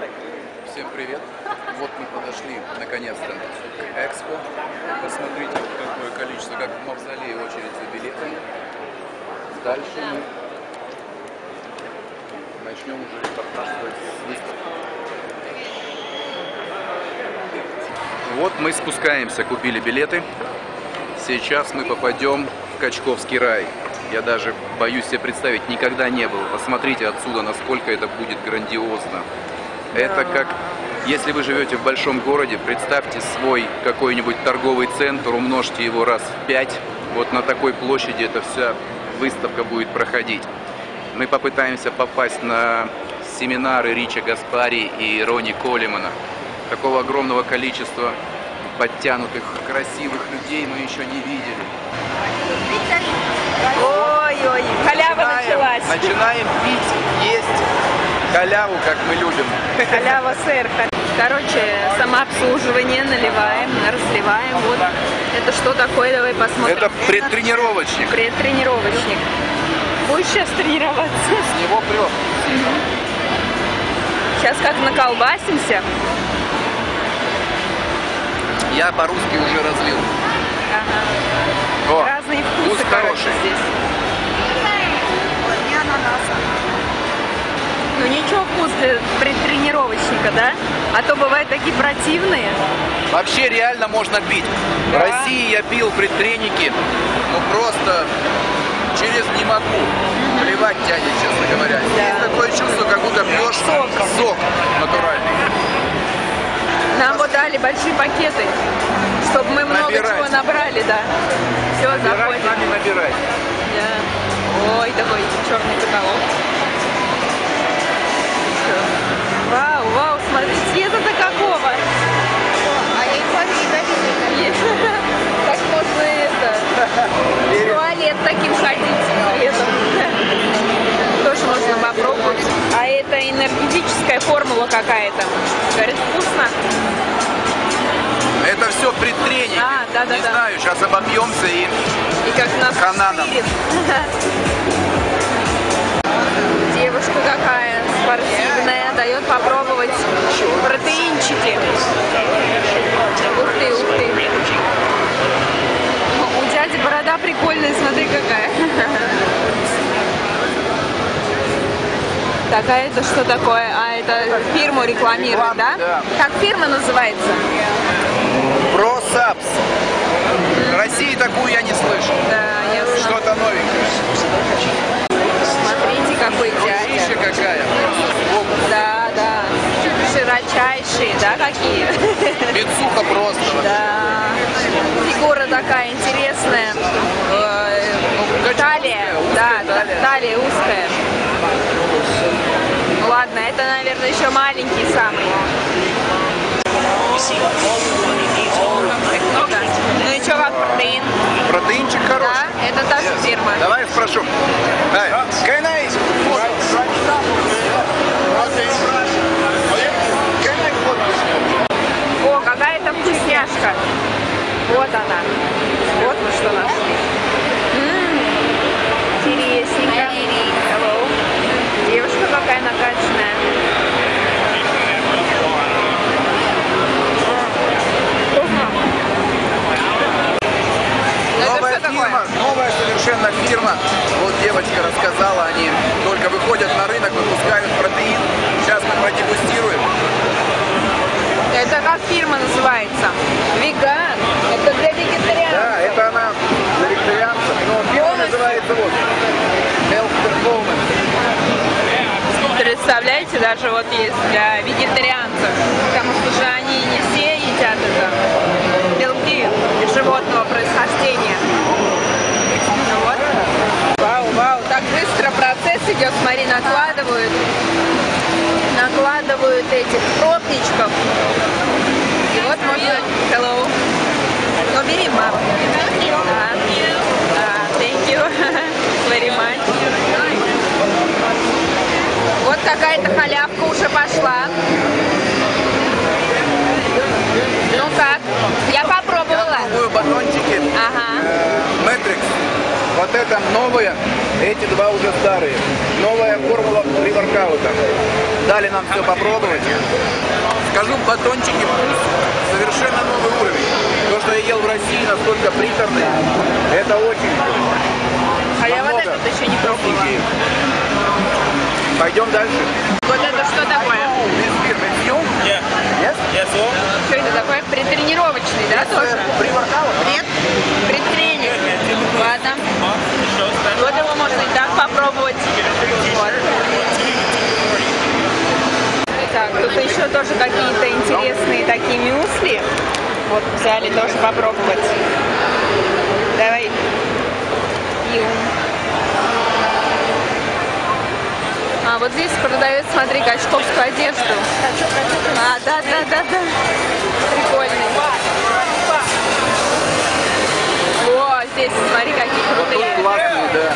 Всем привет! Вот мы подошли наконец-то к Экспо. Посмотрите, какое количество, как в Мавзолее, очередь за билетами. Дальше мы начнем уже репортаж с выставки. Вот мы спускаемся, купили билеты. Сейчас мы попадем в Качковский рай. Я даже боюсь себе представить, никогда не был. Посмотрите отсюда, насколько это будет грандиозно. Это как, если вы живете в большом городе, представьте свой какой-нибудь торговый центр, умножьте его раз в 5. Вот на такой площади эта вся выставка будет проходить. Мы попытаемся попасть на семинары Рича Гаспари и Ронни Коллимана. Такого огромного количества подтянутых, красивых людей мы еще не видели. Ой-ой, халява началась. Начинаем пить, есть халяву, как мы любим. Халява, сэр. Короче, самообслуживание, наливаем, разливаем. Вот. Это что такое? Давай посмотрим. Это предтренировочник. Предтренировочник. Будешь сейчас тренироваться? С него прет. Сейчас как наколбасимся. Я по-русски уже разлил. Ага. О, разные вкусы, вкус короче, хороший. здесь. Ну ничего, вкус для предтренировочника, да? А то бывают такие противные. Вообще реально можно пить. Да. В России я пил предтреники, ну просто через не могу. Плевать тянет, честно говоря. Да. Есть такое чувство, как будто пьешь сок натуральный. Нам вот дали большие пакеты, чтобы мы много чего набрали, да. Все, заходим. Набирать, набирать. Да. Ой, такой черный потолок. Вау, вау, смотри, цвета-то какого? А я не видела. Так можно в туалет таким ходить цветом. Тоже можно попробовать. А это энергетическая формула какая-то. Говорит, вкусно. Это все предтреники. Да. Не знаю, сейчас обопьемся и как нас хананом. Девушка какая спортивная, дает попробовать протеинчики. Ух ты, ух ты. У дяди борода прикольная, смотри какая. Такая, это что такое? А, это фирму рекламирует, да? Да. Как фирма называется? Просапс. В России такую я не слышал. Да, ясно. Что-то новенькое. Смотрите, какой Ручища дядя. какая. Да. Широчайшие, да, какие? Бицуха просто. Да. Фигура такая интересная. Талия. Да, талия узкая. Ладно, это, наверное, еще маленький самый. Да. Ну и что, как протеин? Протеинчик хороший. Да, это та же фирма. Давай спрошу. О, какая-то вкусняшка. Вот она. Вот мы что нашли. Интересненько. Hello. Девушка какая накачанная. Новая фирма, новая совершенно фирма. Вот девочка рассказала, они только выходят на рынок, выпускают протеин. Сейчас мы продегустируем. Это как фирма называется? Веган. Это для вегетарианцев. Да, это она для вегетарианцев. Но фирма называется вот Health Performance. Представляете, даже вот есть для вегетарианцев. Потому что же они не все едят это. Белки животного происхождения. Ну вот. Вау, так быстро процесс идет. Смотри, накладывают этих пробничков. И вот можно... Hello. Ну, бери, мам. Thank you very much. Вот какая-то халявка уже пошла. Ну как? Я попробовала. Пробую батончики. Ага. Matrix. Вот это новые. Эти два уже старые. Новая формула pre-воркаута. Дали нам все попробовать. Скажу, батончики вкус совершенно новый уровень. То, что я ел в России, настолько приторный, это очень. А я вот этот еще не пробовала. Пойдем дальше. Вот это что такое? Что это такое? Предтренировочный, да, тоже? Нет? Предтренинг. Ладно. Вот его можно и так попробовать. Вот. Так, тут еще тоже какие-то интересные такие мюсли. Вот взяли тоже попробовать. Давай. А вот здесь продают, смотри, качковскую одежду. А, да. Прикольный. О, здесь, смотри, какие крутые. Тут классные, да.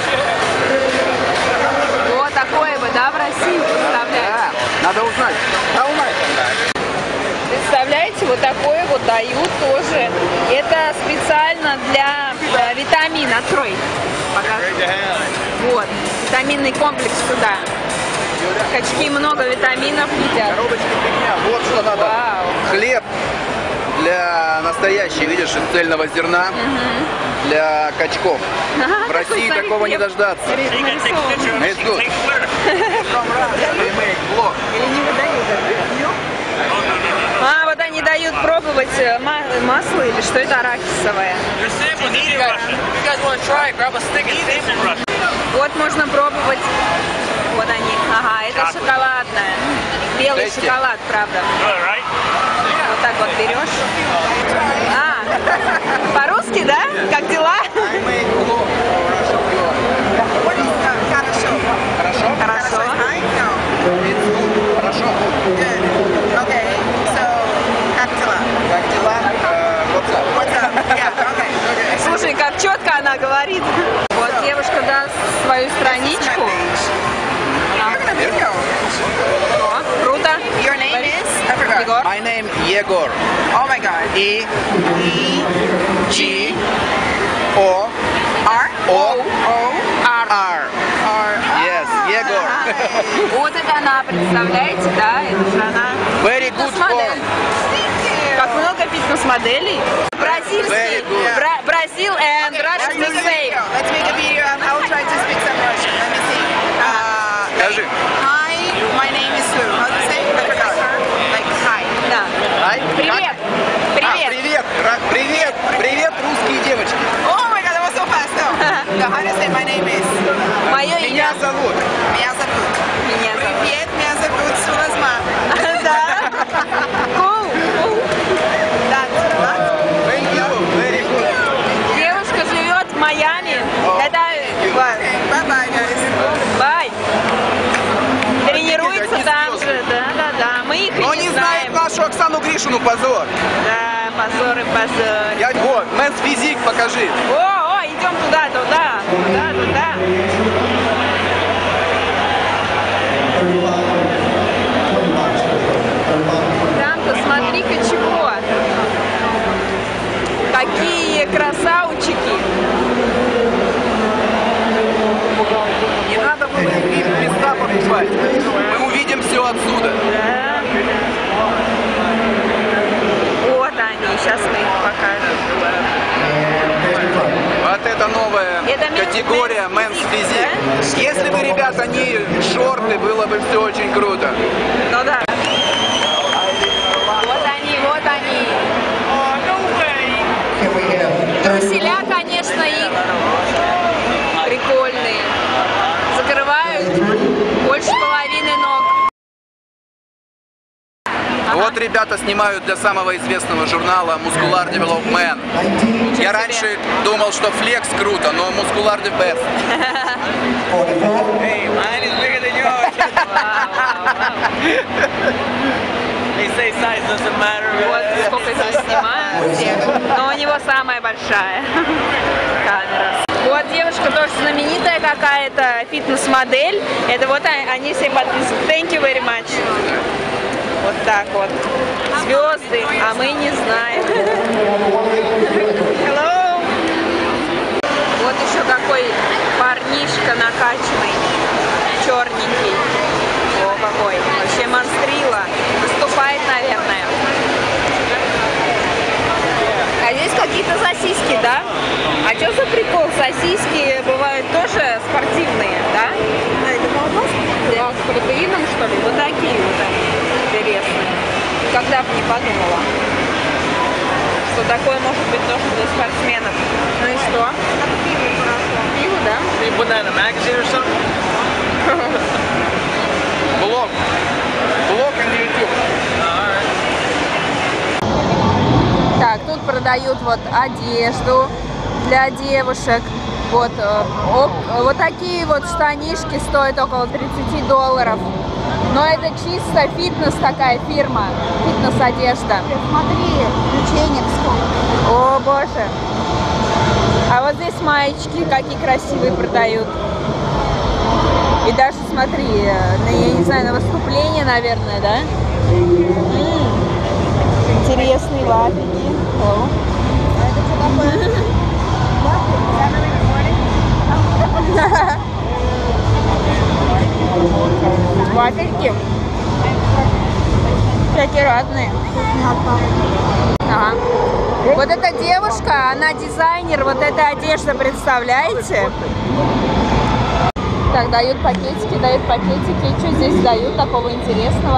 Вот такое бы, да, в России представляете? Да, надо узнать. Представляете, вот такое вот дают тоже. Это специально для витамина. Открой. Покажу. Вот, витаминный комплекс сюда. Качки много витаминов едят. Коробочка фигня. Вот что надо. Вау. Хлеб для настоящий, видишь, из цельного зерна. Для качков. В России Смотри, такого не хлеб дождаться. нарисован. It's good. Или не выдают это? А, вот они дают пробовать масло или что это, арахисовое. Вот можно пробовать. Вот они. Ага, это шоколадное. Белый шоколад, правда. Вот так вот берешь. А, по-русски, да? Как дела? Хорошо? Хорошо. Хорошо. Как дела? Слушай, как четко она говорит. Вот девушка даст свою страничку. О, круто. Your name is? I forgot. Егор. My name Егор. Oh my god. E G R O R R. Yes, Егор. Вот это она, представляете, да? Это же она. Very good Фитнес-модель. form. Как много фитнес-моделей. Бразильский. Very good. Brazil and Russian the same. Let's make a video. I will try to speak some Russian. Let me see. Скажи. Hi, my name is Lou. How do you say? I forgot. Like hi. Да. Ай, Привет. как? Привет. Привет, русские девочки. Oh my god, that was so fast. No, how do you say my name is? Мое Меня имя. зовут. Меня зовут. Меня зовут. Привет, меня зовут Сулазма. Да. Cool. Thank you. Very good. Девушка живет в Майами. Это Bye bye, guys. Бай. Тренируется какие там звезды. же. Да. Мы их и Но не не знает знаем. нашу Оксану Гришину, позор. Да, позор и позор. Вот, Мэнс Физик, покажи. О, идем туда. Там-то смотри-ка чего. Какие красавчики. Не надо было им места покупать. Мы увидим все отсюда. Да. Вот они, сейчас мы их покажем. Вот это новая Это категория Men's Men's Physique, Physique. Если бы, ребята, не шорты, было бы все очень круто. Ну да. Вот они. Труселя, конечно, их прикольные. Закрывают больше половины ног. Вот ребята снимают для самого известного журнала Muscular Development. Я раньше думал, что флекс круто, но Muscular the best. Hey, mine is bigger than yours. They say size doesn't matter. Вот сколько здесь снимают всех. Но у него самая большая камера. Вот девушка тоже знаменитая какая-то, фитнес-модель. Это вот они все подписывают. Thank you very much. Вот так вот. Звезды, а мы не знаем. Hello. Вот еще какой парк парнишка накачанный, черненький. О, какой. Вообще монстрила. Выступает, наверное. А здесь какие-то сосиски, да? А что за прикол? Сосиски бывают тоже спортивные, да? Да, с протеином, что ли? Вот такие вот интересные. Когда бы не подумала, что такое может быть тоже для спортсменов. Ну и что? Пиво, да? You put that in a magazine or something? Блог. Блог на YouTube. Так, тут продают вот одежду для девушек. Вот, вот такие вот штанишки стоят около $30. Но это чисто фитнес такая фирма, фитнес-одежда. Смотри, печенье сколько. О, боже. А вот здесь маечки какие красивые продают. И даже смотри, я не знаю, на выступление, наверное, да? Интересные вафельки. О. Это что такое? Вафельки. Всякие разные. Ага. Вот эта девушка, она дизайнер вот этой одежды, представляете? Так, дают пакетики. И что здесь дают такого интересного?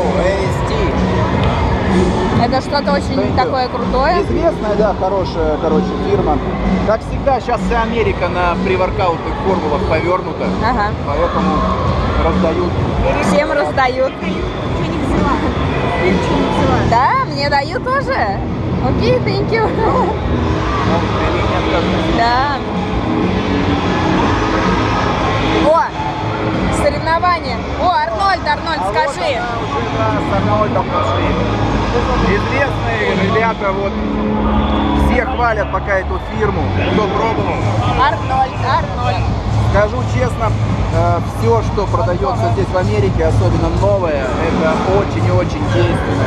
Это что-то очень такое крутое. Известная, да, хорошая, фирма. Как всегда, сейчас вся Америка на приворкаутных формулах повернута. Ага. Поэтому раздают. Всем раздают. Да, мне дают тоже. Окей, thank you. Да. О, соревнования. О, Арнольд, скажи. С Арнольдом пошли. Известные ребята, вот, все хвалят пока эту фирму. Кто пробовал? Арнольд. Скажу честно, все, что продается здесь в Америке, особенно новое, это очень и очень действенно.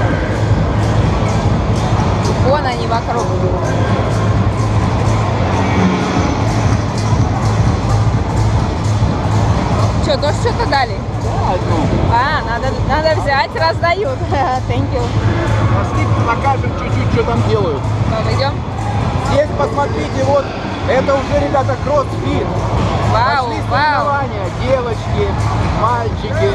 Вон они вокруг. Что, тоже что-то дали? Да, одну. А, надо взять, раздают. Thank you. Пошли покажем чуть-чуть, что там делают. Идем. Здесь посмотрите, вот, это уже, ребята, кроссфит. Вау, Пошли вау. соревнования, девочки, мальчики.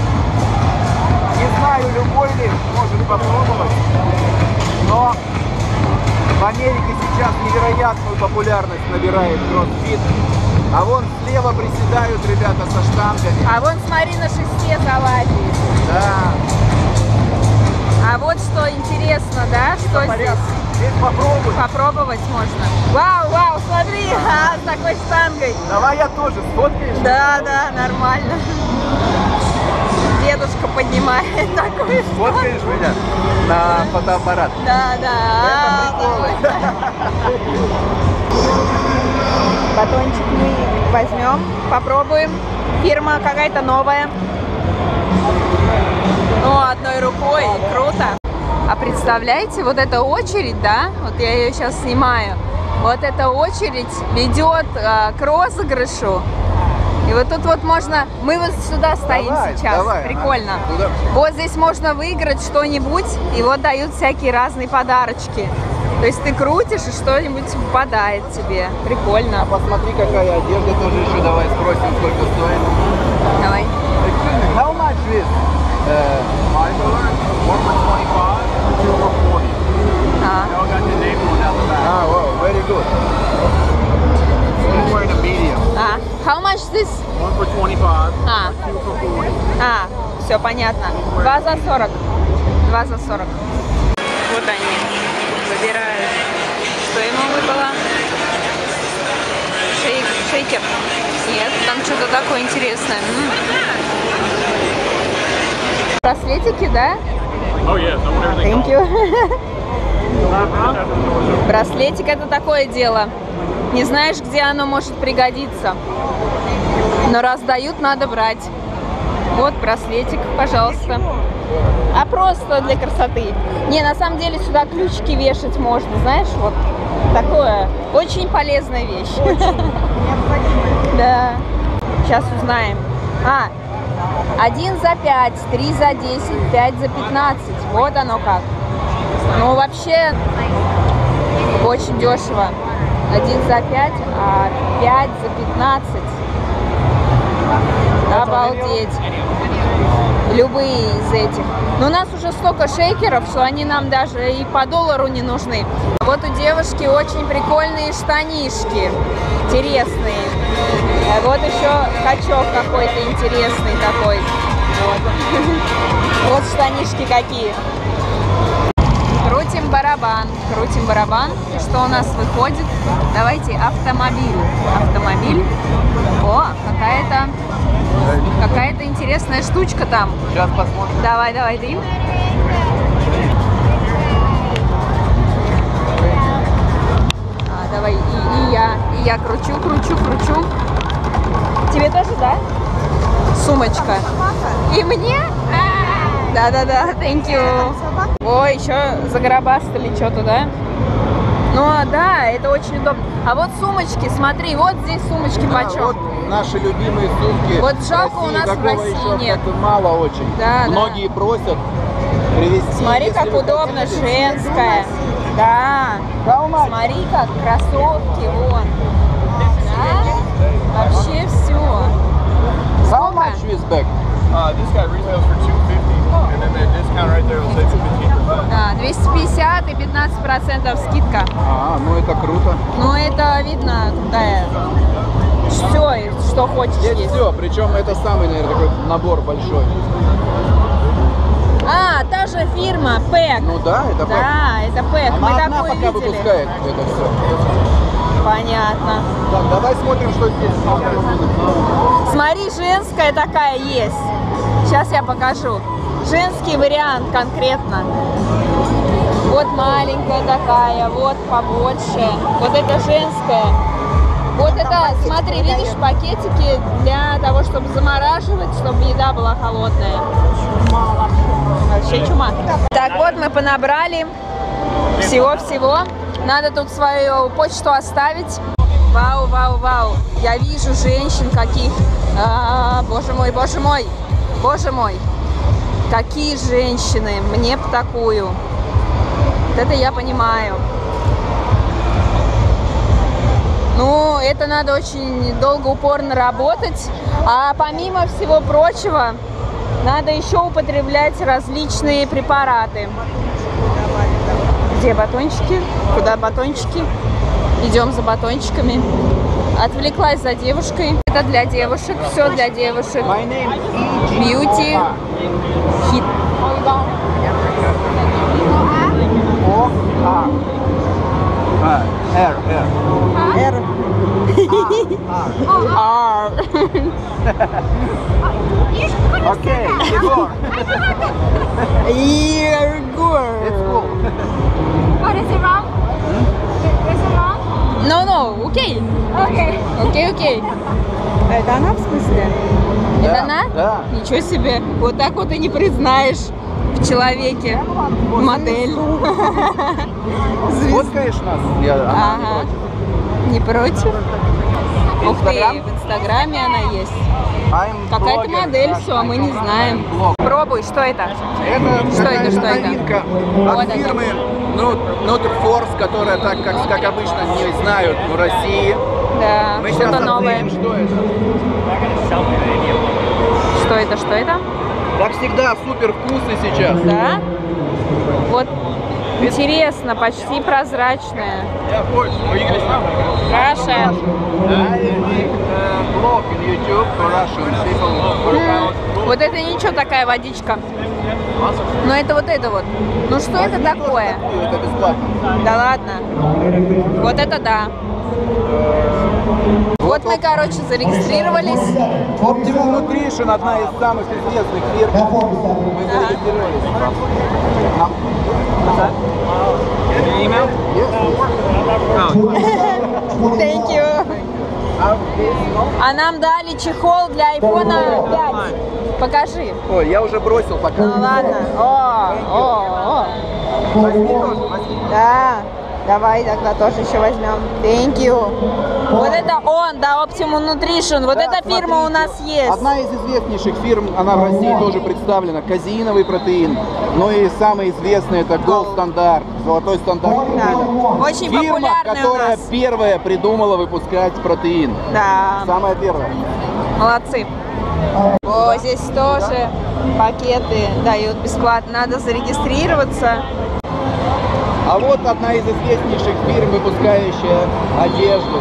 Не знаю, любой ли может попробовать, но в Америке сейчас невероятную популярность набирает кроссфит. А вон слева приседают ребята со штангами. А вон смотри, на шесте залазит. Да. А вот что интересно, да? Что здесь? Здесь попробуй. Попробовать можно. Вау, смотри, с такой штангой. Давай я тоже, сфоткаешь? Да, нормально. Дедушка поднимает такую штангу. Сфоткаешь меня на фотоаппарат? Да. Батончик мы возьмем, попробуем. Фирма какая-то новая. Ну, одной рукой, круто. А представляете, вот эта очередь, да, вот я ее сейчас снимаю, вот эта очередь ведет к розыгрышу. И вот тут вот можно, мы вот сюда стоим сейчас, прикольно. Вот здесь можно выиграть что-нибудь, и вот дают всякие разные подарочки. То есть ты крутишь, и что-нибудь попадает тебе. Прикольно. А посмотри, какая одежда тоже еще. Давай спросим, сколько стоит. Давай. How much is $5? One for 25, two for 40. Y'all got the name on the back. Ah, wow, very good. He's wearing a medium. How much this? One for 25, two for 40. Все понятно. 2 за 40. 2 за 40. Вот они выбирают. Что ему выпало? Шейкер? Нет, там что-то такое интересное. Браслетики, да? Oh yeah, so whatever they Thank you. Браслетик — это такое дело. Не знаешь, где оно может пригодиться. Но раз дают, надо брать. Вот браслетик, пожалуйста. А просто для красоты. Не, на самом деле сюда ключики вешать можно, знаешь, вот такое. Очень полезная вещь. Да. Сейчас узнаем. 1 за 5, 3 за 10, 5 за 15. Вот оно как. Ну, вообще, очень дешево. 1 за 5, а 5 за 15. Обалдеть. Любые из этих. Но у нас уже столько шейкеров, что они нам даже и по доллару не нужны. Вот у девушки очень прикольные штанишки. Интересные. Вот еще качок какой-то интересный такой. Вот штанишки какие. Крутим барабан. Крутим барабан. И что у нас выходит? Давайте автомобиль. Автомобиль. О, какая-то интересная штучка там. Сейчас посмотрим. Давай, Дим. Давай, и я кручу. Тебе тоже, да? Сумочка. И мне? Да, thank you. Ой, еще загробастали что-то, да? Ну, да, это очень удобно. А вот сумочки, смотри, вот здесь сумочки почем. Вот наши любимые сумки. Вот жалко, у нас в России нет. Мало очень. Да, многие просят привезти. Смотри, как удобно, женская. Да. Смотри, как кроссовки, вон. Да? Вообще все. How much is bag? This guy retails for $250, and then the discount right there will save you 15%. Да, 250 и 15% скидка. Ну это круто. Ну это видно, да. Все, что хочешь есть. Все, причем это самый, наверное, такой набор большой. Та же фирма, Пэк. Ну да, это Пэк. Да, это Пэк. Мы Она одна такую пока видели. выпускает это все. Понятно. Так, давай смотрим, что здесь. Смотри, женская такая есть. Сейчас я покажу. Женский вариант конкретно. Вот маленькая такая, вот побольше. Вот это женская. Вот это, смотри, видишь, пакетики для того, чтобы замораживать, чтобы еда была холодная. Вообще чума. Так, вот мы понабрали всего-всего. Надо тут свою почту оставить. Вау, вау, вау. Я вижу женщин каких. Боже мой, боже мой. Боже мой. Какие женщины. Мне б такую. Вот это я понимаю. Ну, это надо очень долго, упорно работать. А помимо всего прочего, надо еще употреблять различные препараты. Где батончики? Куда батончики? Идем за батончиками. Отвлеклась за девушкой. Это для девушек, все для девушек. Beauty Hit. R. Окей, Егор. Егор. What is it wrong? Is it wrong? No, окей. Okay. Окей. Это она в смысле? Это она? Да. Ничего себе. Вот так вот и не признаешь в человеке модель. Сфоткаешь нас? Ага. Не против? Ух ты, в Инстаграме она есть. Какая-то модель, все, мы не знаем. Пробуй, что это? Это Что это? новинка Вот от это. фирмы Nutriforce, которая, так как обычно не знают в России. Да, Мы сейчас что-то новое. оценим, что это. Что это? Как всегда, супер вкусно сейчас. Да? Вот интересно, почти прозрачная. Раша. Блог in YouTube for Russian people. Вот это ничего, такая водичка. Но это вот. Ну что это такое? Это бесплатно. Да ладно. Вот это да. Вот мы, короче, зарегистрировались. Optimum Nutrition, одна из самых известных фирм. Мы зарегистрировались. Email? Thank you. А нам дали чехол для айфона 5. Покажи. Ой, я уже бросил пока. Ну ладно. О. Возьми тоже, возьми. Да. Давай тогда тоже еще возьмем. Thank you. Вот это он, да, Optimum Nutrition. Вот Да, эта фирма у нас есть. Одна из известнейших фирм, она в России тоже представлена. Казеиновый протеин. Ну и самый известный это Gold стандарт, золотой стандарт. Да. Очень Фирма, популярный у которая нас. первая придумала выпускать протеин. Да. Самая первая. Молодцы. О, здесь тоже пакеты дают бесплатно. Надо зарегистрироваться. А вот одна из известнейших фирм, выпускающая одежду.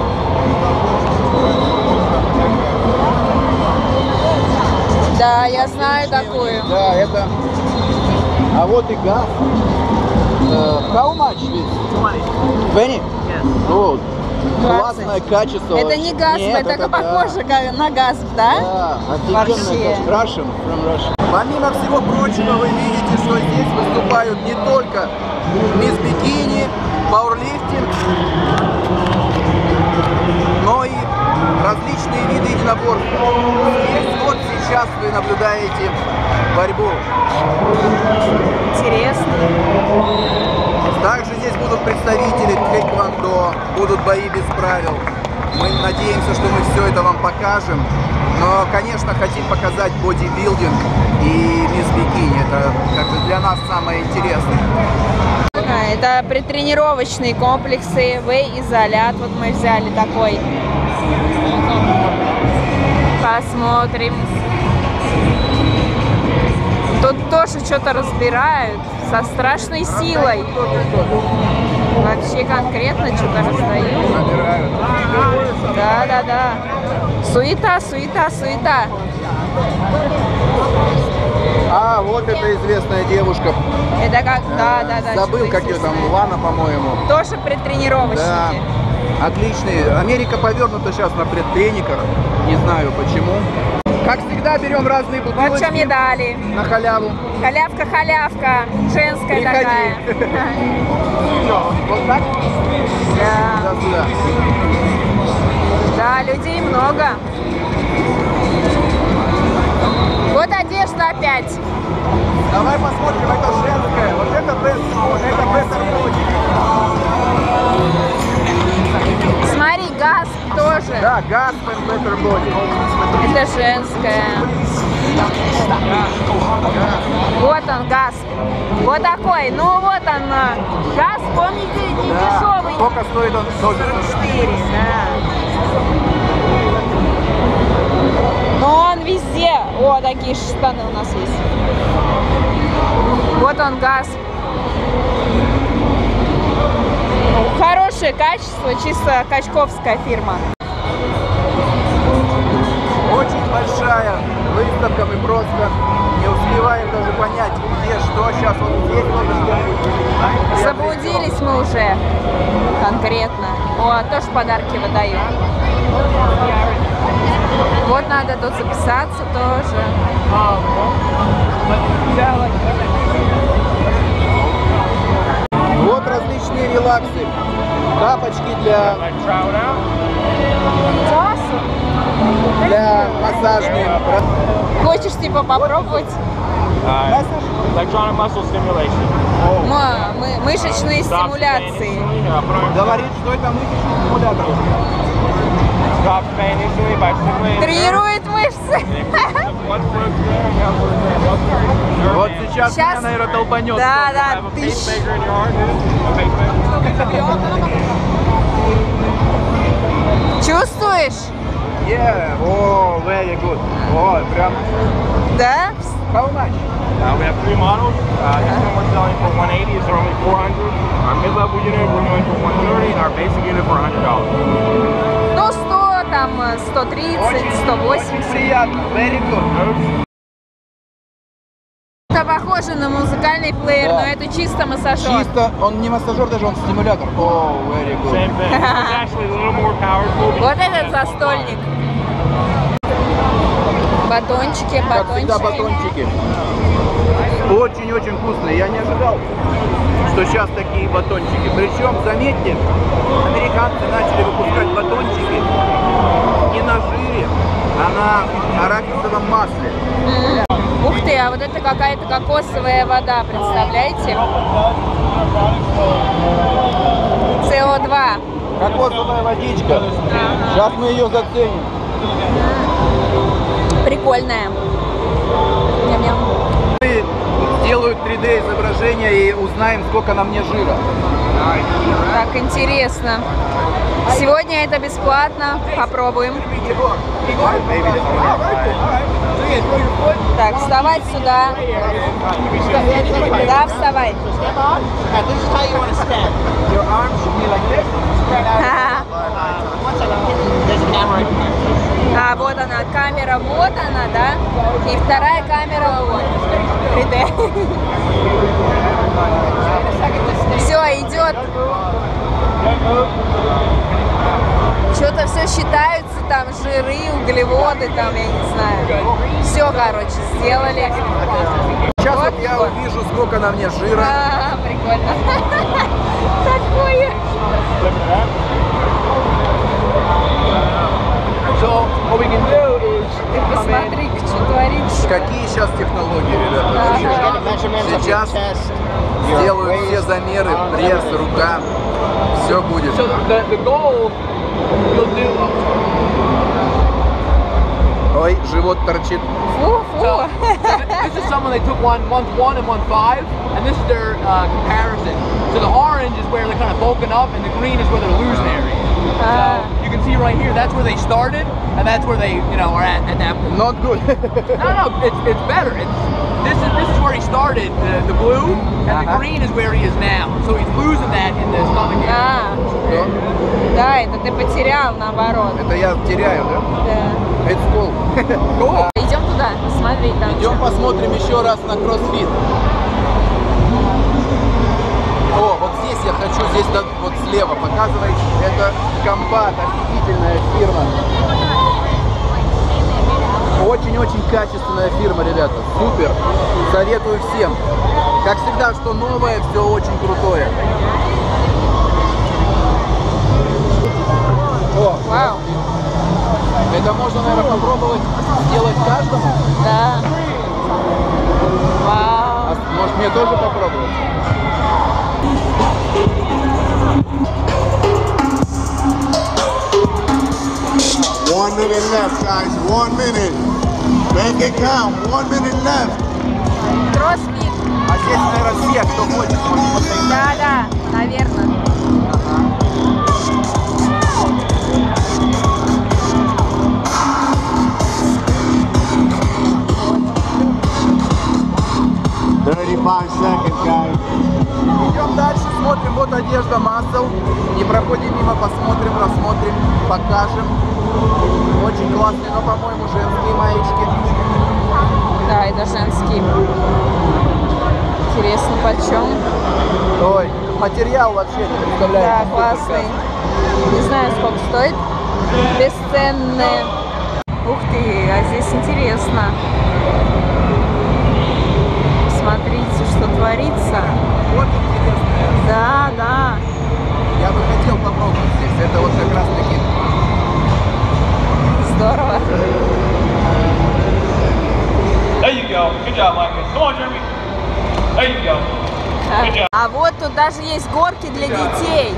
Да, я знаю такую. Да, это... А вот и газ. How much this? 20? Вот. Классное качество. Это не газ, Нет, это да. похоже на газ, да? Да, Вообще. офигенное качество. Russian, from Russia. Помимо всего прочего, вы видите, что здесь выступают не только мисс Бикини, пауэрлифтинг, но и различные виды единоборства. Здесь вот сейчас вы наблюдаете борьбу. Интересно. Также здесь будут представители тэквондо, будут бои без правил. Мы надеемся, что мы все это вам покажем. Но, конечно, хотим показать бодибилдинг и мисс Бикини. Это как бы для нас самое интересное. Это предтренировочные комплексы, вэй-изолят. Вот мы взяли такой. Посмотрим. Тут тоже что-то разбирают со страшной силой. Вообще конкретно что-то раздают. Да. Суета, суета, суета. А, вот эта известная девушка. Это как, да. Забыл, что-то как ее там, известное. Лана, по-моему. Тоже предтренировочники. Да, отличные. Америка повернута сейчас на предтрениках. Не знаю почему. Как всегда, берем разные бутылочки. Вот что мне дали. На халяву. Халявка, женская такая. Вот так? Да. Сюда. Да, людей много. Вот одежда опять. Давай посмотрим, это женская. Вот это Better Body. Смотри, газ тоже. Да, Gasp and Better Body. Это женская. Вот он, газ. Вот такой. Ну вот он, газ, помните, не дешевый. Сколько стоит он? 44, да. Но он везде. О, такие штаны у нас есть. Вот он, газ. Хорошее качество, чисто качковская фирма. Очень большая выставка, мы просто не успеваем даже понять, где что. Сейчас вот здесь можно. Заблудились мы уже конкретно. О, тоже подарки выдают. Вот надо тут записаться тоже. Вот различные релаксы. Тапочки для массажных. Хочешь типа попробовать? Electronic muscle stimulation. Мышечные стимуляции. Говорит, что это мышечный стимулятор. Stops pain instantly by stimulating Тренирует мышцы. blood flow through. Вот сейчас Сейчас. меня, наверное, долбанет. Да, ты Pacemaker in your heart, dude. A pacemaker. чувствуешь? Yeah, oh, very good. О, прям. Да? How much? We have 3 models. This one we're selling for $180. These are only $400. Our mid-level unit we're doing for $130, and our basic unit for $100. Ну, 100, там 130, Очень 180. приятно. Very good. Это похоже на музыкальный плеер, Да. но это чисто массажер. Чисто, он не массажер, даже он стимулятор. О, very good. Same thing. This is actually a little more powerful. Вот этот застольник. Батончики, Как всегда, батончики. батончики. Очень-очень вкусные. Я не ожидал, что сейчас такие батончики. Причем, заметьте, американцы начали выпускать батончики не на жире, а на арахисовом масле. Ух ты, а вот это какая-то кокосовая вода, представляете? СО2. Кокосовая водичка. Сейчас мы ее заценим. Прикольная. Ням-ням. Делают 3D изображение и узнаем, сколько на мне жира. Так интересно. Сегодня это бесплатно. Попробуем. Так, вставать сюда. Да, вставай. А, вот она, камера, вот она, да? И вторая камера, вот. 3D. Все, идет. Что-то все считаются, там жиры, углеводы, там, я не знаю. Все, короче, сделали. Сейчас Вот вот я вот. увижу, сколько на мне жира. А, прикольно. Такое. So, what we can do is Ты посмотри, что творится. какие сейчас технологии, ребята? Сейчас сделают все замеры, пресс, рука, все будет. So the goal you'll do. Ой, живот торчит. Фу-фу. This is someone they took month 1 and month 5, and this is their comparison. So the orange is where they're kind of bulking up, and the green is where they're losing area. So you can see right here, that's where they started, and that's where they, you know, are at that point. Not good. No, it's better. This is where he started, the blue, and the green is where he is now. So he's losing that in the stomach area. Да, это ты потерял, наоборот. Это я теряю, да? Да. It's cool. Cool. Идем туда, смотри там. Идем посмотрим еще раз на кроссфит. О, вот здесь я хочу, здесь вот слева показывает. Это Комбат, офигительная фирма. Очень-очень качественная фирма, ребята. Супер. Советую всем. Как всегда, что новое, все очень крутое. О, Вау. это можно, наверное, попробовать сделать каждому. Да. Вау. А может, мне тоже попробовать? One minute left, guys. 1 minute. Make it count. 1 minute left. Кроссфит. А здесь, наверное, все, кто хочет, может посмотреть. Да, наверное. Seconds, guys. Идем дальше, смотрим, вот одежда Muscle. Не проходим мимо, посмотрим, рассмотрим, покажем. Очень классные, но, по-моему, женские маечки. Да, это женский. Интересно, почем? Ой, материал вообще не представляю. Да, классный. Не знаю, сколько стоит. Бесценные. Ух ты, а здесь интересно. Смотрите, что творится. Вот интересно. Да, да. Я бы хотел попробовать здесь. Это вот как раз таки. Здорово. There you go. Good job, Mike. Come on, Jeremy. There you go. Good job. А вот тут даже есть горки для детей.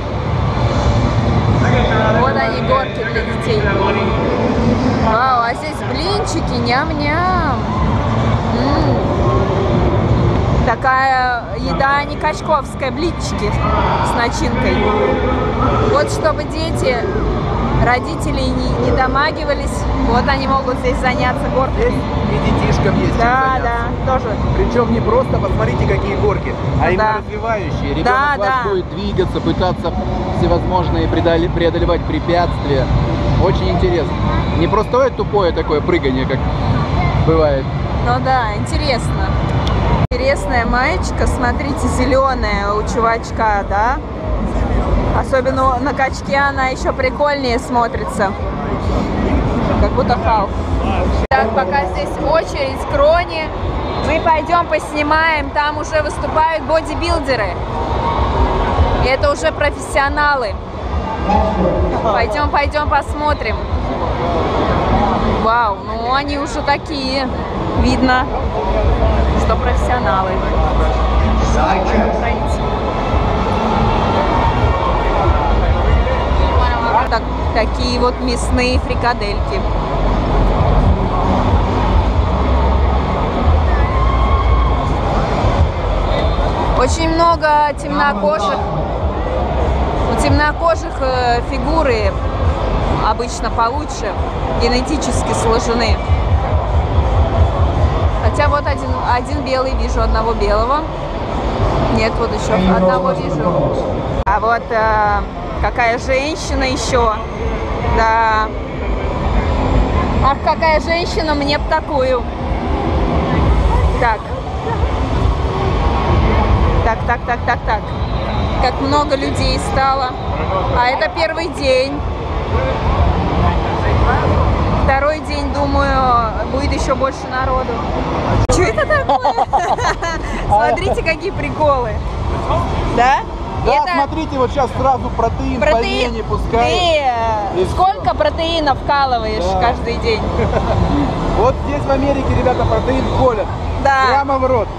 Вот они, горки для детей. Вау, а здесь блинчики, ням-ням. Такая еда не качковская, блинчики с начинкой. Вот чтобы дети, родители не домагивались, вот они могут здесь заняться горками. И детишкам есть. Да, да, тоже. Причем не просто, посмотрите, какие горки, а именно Да. развивающие. Ребенок Да, ваш да. будет двигаться, пытаться всевозможные преодолевать препятствия. Очень интересно. Не простое тупое такое прыгание, как бывает. Ну да, интересно. Интересная маечка, смотрите, зеленая у чувачка, да? Особенно на качке она еще прикольнее смотрится. Как будто Халк. Так, пока здесь очередь к Роне, мы пойдем поснимаем. Там уже выступают бодибилдеры. И это уже профессионалы. Пойдем посмотрим. Вау, ну они уже такие. Видно, что профессионалы. Такие вот мясные фрикадельки. Очень много темнокожих. У темнокожих фигуры обычно получше, генетически сложены. Хотя вот один белый, вижу одного белого. Нет, вот еще одного вижу. А вот какая женщина еще. Да. Ах, какая женщина, мне б такую. Так. Так. Как много людей стало. А это первый день. Второй день, думаю, будет еще больше народу. Что это такое? Смотрите, какие приколы. Да? Да, Это... смотрите, вот сейчас сразу протеин по вене пускай. Ты сколько протеина вкалываешь каждый день? Вот здесь в Америке, ребята, протеин колят. Да. Прямо в рот.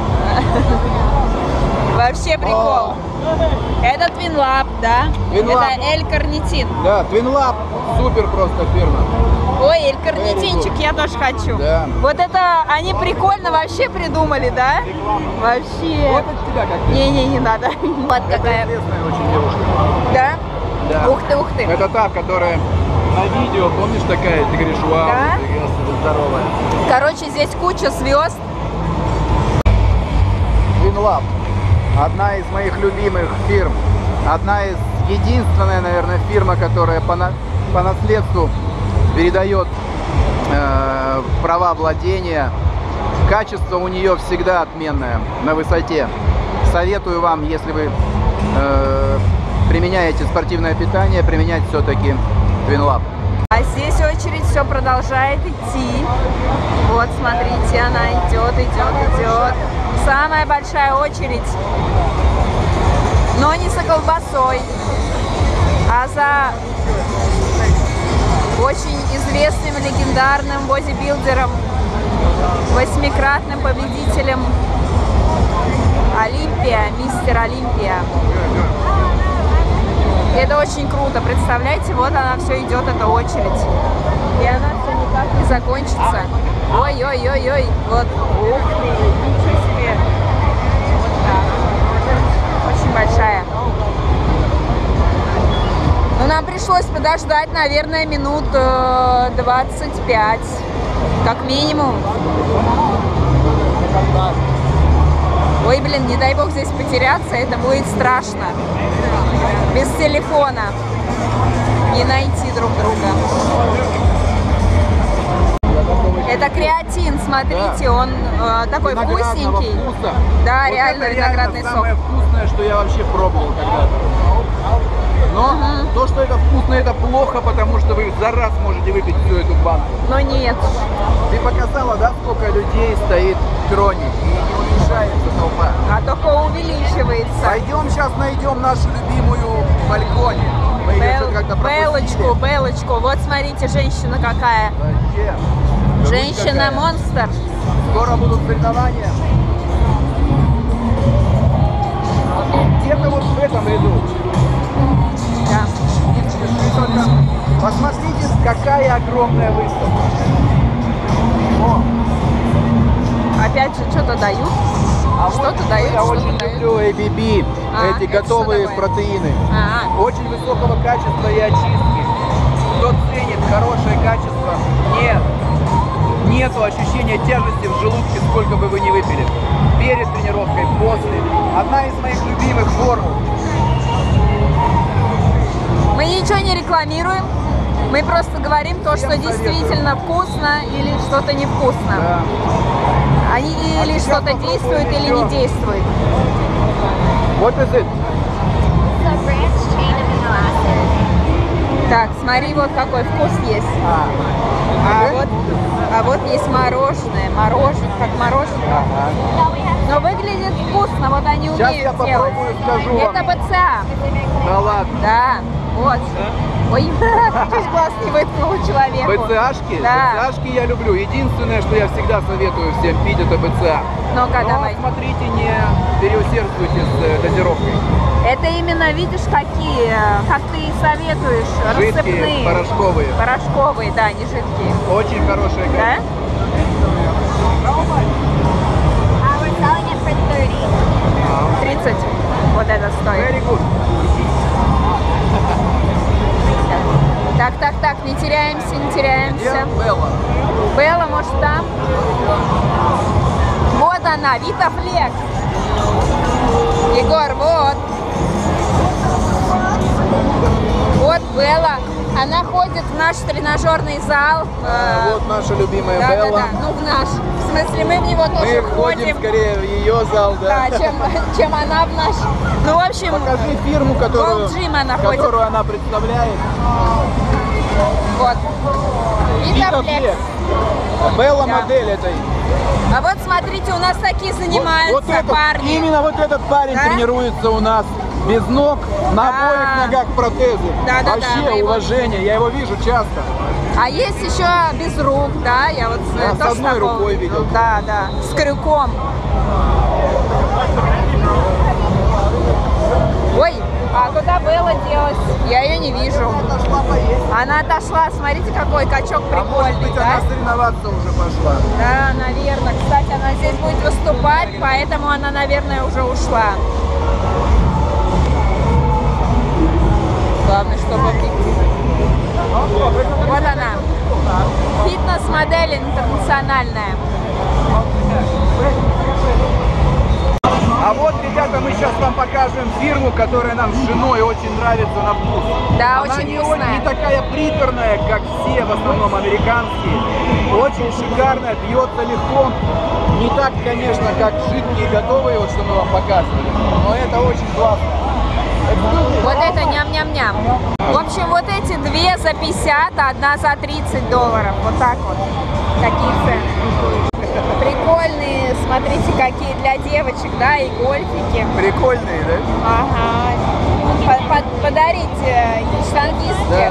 Вообще прикол. Это Twinlab, да? Twinlab. Это L-карнитин. Да, Twinlab, супер просто фирма. Ой, L-карнитинчик я тоже хочу. Да. Вот это они прикольно вообще придумали, да? Вообще. Вот от тебя как. Не надо. Вот какая. Известная очень девушка. Да? Да. Ух ты. Это та, которая на видео, помнишь, такая, ты говоришь, вау, Да? ты здоровая. Короче, здесь куча звезд. Twinlab. Одна из моих любимых фирм. Единственная, наверное, фирма, которая по наследству передает права владения. Качество у нее всегда отменное, на высоте. Советую вам, если вы применяете спортивное питание, применять все-таки Twinlab. А здесь очередь все продолжает идти. Вот, смотрите, она идет. Самая большая очередь. Но не за колбасой, а за очень известным легендарным бодибилдером, 8-кратным победителем Олимпия, мистер Олимпия. Это очень круто, представляете, вот она все идет, эта очередь. И она все никак не закончится. Ой-ой-ой-ой, вот, ух ты, ничего себе. Вот так, очень большая. Но нам пришлось подождать, наверное, минут 25, как минимум. Ой, блин, не дай бог здесь потеряться, это будет страшно. Без телефона не найти друг друга. Это креатин, смотрите, он такой вкусненький. Вкуса. Да, вот реально это виноградный сок. Самое вкусное, что я вообще пробовал когда-то. Но то, что это вкусно, это плохо, потому что вы за раз можете выпить всю эту банку. Но нет. Ты показала, да, сколько людей стоит в троне и не уменьшается толпа. А только увеличивается. Пойдем сейчас найдем нашу любимую Фальконе. Мы ее что-то как-то пропустили. Белочку. Вот смотрите, женщина какая. Зачем? Женщина-монстр. Скоро будут соревнования. Где-то вот в этом ряду. Да. Посмотрите, какая огромная выставка. О. Опять же, что-то дают. Что-то дают, Я что-то очень дают. люблю ABB, эти это готовые что такое? протеины. А-а. Очень высокого качества и очистки. Кто ценит хорошее качество, нету ощущения тяжести в желудке, сколько бы вы ни выпили. Перед тренировкой, после. Одна из моих любимых формул. Мы ничего не рекламируем. Мы просто говорим то, что действительно вкусно или что-то невкусно. Да. Или что-то действует, или не действует. What is it? It's a branched chain amino acid. Так, смотри, вот какой вкус есть. А вот есть мороженое. Как мороженое. Но выглядит вкусно, вот они Сейчас умеют я делать. попробую, скажу вам. Это БЦА. Да ладно. Да, вот. Ой, чуть глаз не выткнул человеку. БЦАшки? Да. БЦАшки я люблю. Единственное, что я всегда советую всем пить, это БЦА. Ну-ка, Но давай. смотрите, не переусердствуйте с дозировкой. Это именно, видишь, какие, как ты и советуешь, Жидкие, рассыпные. порошковые. Порошковые, да, не жидкие. Очень хорошая игра. Да? We're selling it for 30. 30. Вот это стоит. Very good. Так, не теряемся, не теряемся. Где Белла? Белла, может, там? Вот она, Vita Flex. Егор, вот. Вот Белла. Она ходит в наш тренажерный зал. Вот наша любимая Да, Белла. ну в наш. В смысле, мы в него тоже Мы ходим ходим. скорее в ее зал, да? Да, чем она в наш. Ну, в общем, Покажи фирму, Gold Gym она ходит. которую она представляет. Вот. Vita Vita Flex. Flex. Белла Да. модель этой. А вот смотрите, у нас такие занимаются Вот этот, парни. именно вот этот парень Да? тренируется у нас без ног, на обоих А. ногах протезы. Да, мы Вообще его уважение, я его вижу часто. А есть еще без рук, да, я вот Да, с тоже одной такого- рукой видел. Да, с крюком. Ой, а куда Белла делась? Я ее не вижу. Она отошла, смотрите, какой качок А может прикольный, быть, да? она соревноваться уже пошла. Да, наверное. Кстати, она здесь будет выступать, поэтому она, наверное, уже ушла. Главное, чтобы... Вот она. Фитнес-модель интернациональная. А вот, ребята, мы сейчас вам покажем фирму, которая нам с женой очень нравится на вкус. Да, Она очень не, вкусная. не такая приторная, как все, в основном американские. Очень шикарная, пьется легко. Не так, конечно, как жидкие готовые, вот что мы вам показывали. Но это очень классно. Вот это ням-ням-ням. В общем, вот эти две за 50, а одна за $30. Вот так вот. Такие цены. Прикольные, смотрите, какие для девочек, да, и гольфики. Прикольные, да? Ага. Подарить штангистки. Да.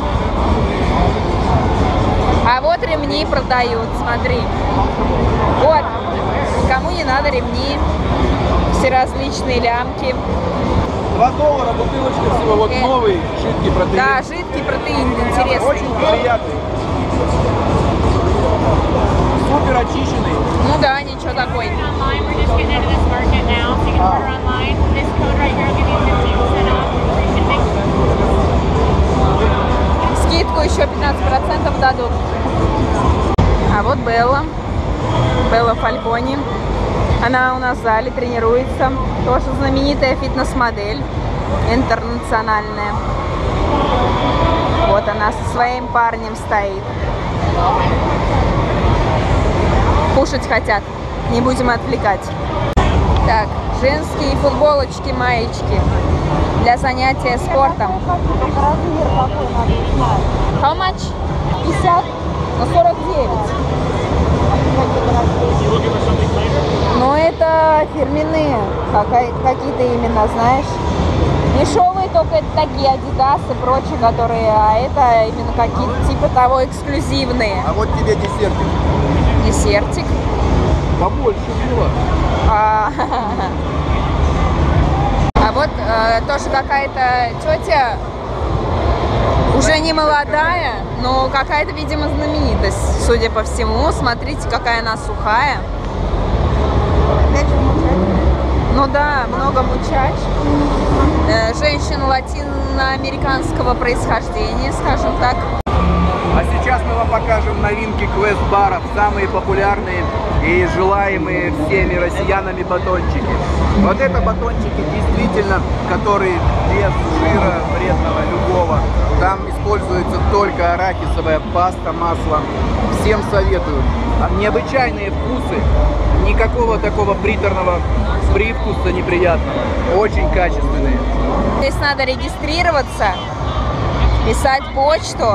А вот ремни продают, смотри. Вот. Никому не надо ремни. Все различные лямки. $2 бутылочка всего, вот новый жидкий протеин. Да, жидкий протеин интересный. Очень приятный. Супер очищенный. Ну да, ничего такой. Online, we're just getting into this market now, so you can order online. This code right here will give you 15% off free shipping. Скидку еще 15% дадут. А вот Белла Фалькони. Она у нас в зале тренируется. Тоже знаменитая фитнес-модель. Интернациональная. Вот она со своим парнем стоит. Кушать хотят. Не будем отвлекать. Так, женские футболочки, маечки для занятия спортом. How much? 50? Ну, 49. Но это фирменные, какие-то именно, знаешь. Дешевые только это такие Adidas и прочие, которые, а это именно какие-то типа того эксклюзивные. А вот тебе десертик. Десертик. Побольше было. А вот тоже какая-то тетя, уже не молодая, но какая-то, видимо, знаменитость, судя по всему. Смотрите, какая она сухая. Ну да, много мучач. Женщина латиноамериканского происхождения, скажем так. А сейчас мы вам покажем новинки квест-баров, самые популярные и желаемые всеми россиянами батончики. Вот это батончики действительно, которые без жира вредного любого. Там используется только арахисовая паста, масло. Всем советую. Необычайные вкусы, никакого такого приторного привкуса неприятного. Очень качественные. Здесь надо регистрироваться, писать почту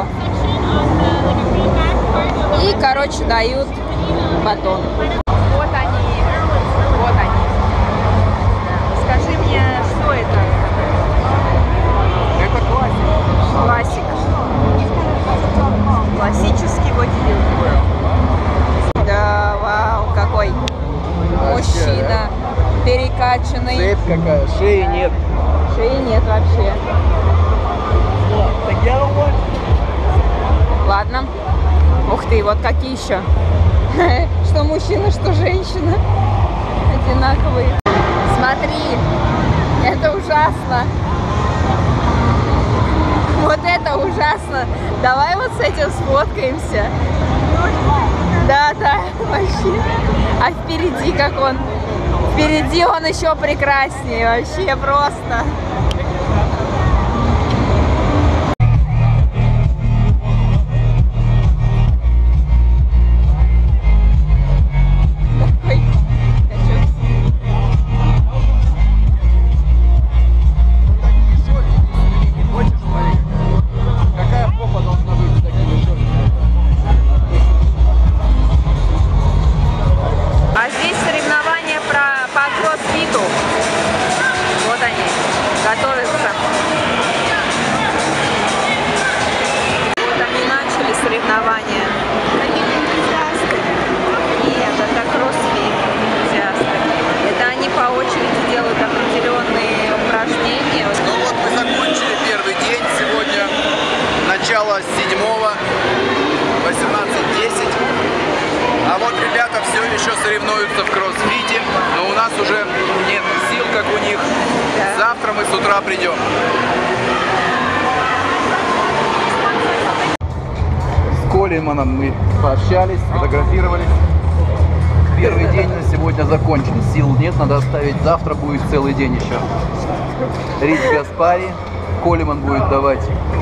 и, короче, дают батон. Вот они, вот они. Скажи мне, что это? Это классика. Классик. Классический бодибилдинг. Да, вау, какой мужчина, перекачанный. Жесть какая, шеи нет. Шеи нет вообще. Ладно. Ух ты, вот какие еще. Что мужчина, что женщина. Одинаковые. Смотри, это ужасно. Вот это ужасно. Давай вот с этим сфоткаемся. Да, да, вообще. А впереди как он? Впереди он еще прекраснее. Вообще просто. Готовятся. Вот они начали соревнования. Нет, это кроссфит энтузиасты. Это они по очереди делают определенные упражнения. Ну вот мы закончили первый день. Сегодня начало 7-го, 18:10. А вот ребята все еще соревнуются в кроссфите, но у нас уже нет сил, как у них. Да. Завтра мы с утра придем. С Колеманом мы пообщались, фотографировались. Первый день на сегодня закончен. Сил нет, надо оставить. Завтра будет целый день еще. Рич Гаспари. Колеман будет давать...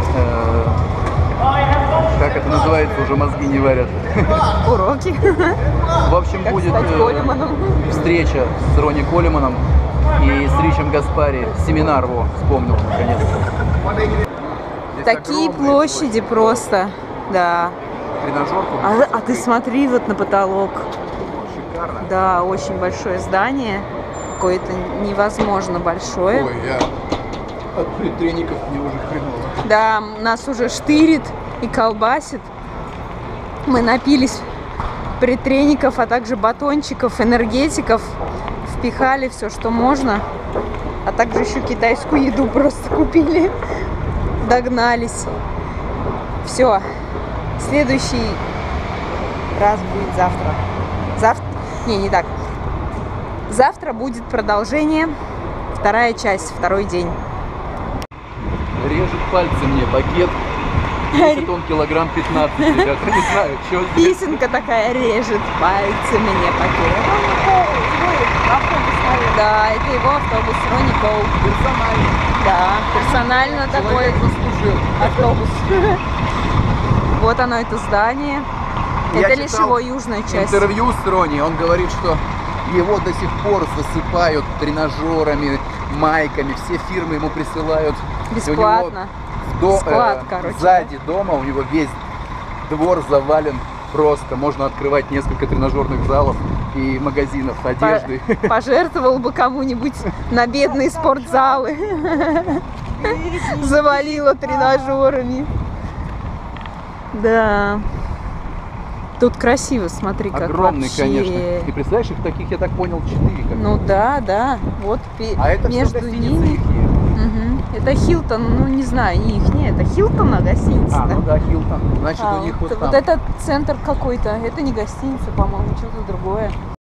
как это называется, уже мозги не варят. Уроки. В общем, Как будет стать Колеманом. встреча с Ронни Колеманом и с Ричем Гаспари. Семинар, вспомнил наконец-то. Такие площади просто, да. Тренажерку. А ты смотри вот на потолок. Шикарно. Да, очень большое здание. Какое-то невозможно большое. Ой, я от предтреников мне уже хреново. Да, нас уже штырит и колбасит. Мы напились предтреников, а также батончиков, энергетиков. Впихали все, что можно. А также еще китайскую еду просто купили. Догнались. Все. Следующий раз будет завтра. Завтра? Не так. Завтра будет продолжение. Вторая часть, второй день. Режет пальцы мне багет. Весит он килограмм 15, ребята. Не знаю, что здесь. Песенка такая режет пальцы мне пакет. Да, это его автобус Ронни Коул. Персонально. Да, персонально такой Заслужил. автобус. Вот оно, это здание. Я Это лишь читал его южная часть. Интервью с Ронни, он говорит, что его до сих пор засыпают тренажерами, майками, все фирмы ему присылают. Бесплатно. Склад, короче. Сзади дома у него весь двор завален просто. Можно открывать несколько тренажерных залов и магазинов одежды. Пожертвовал бы кому-нибудь на бедные спортзалы. Завалило тренажерами. Да. Тут красиво, смотри, как Огромный, вообще. конечно. И представляешь, их таких, я так понял, 4. Ну да, да. Вот а это между все гостиницы ними. ихние. Это Хилтон, ну не знаю, не их, не, это Хилтона гостиница. А, ну да, Хилтон. Значит, у них вот там. Вот этот центр какой-то, это не гостиница, по-моему, что-то другое.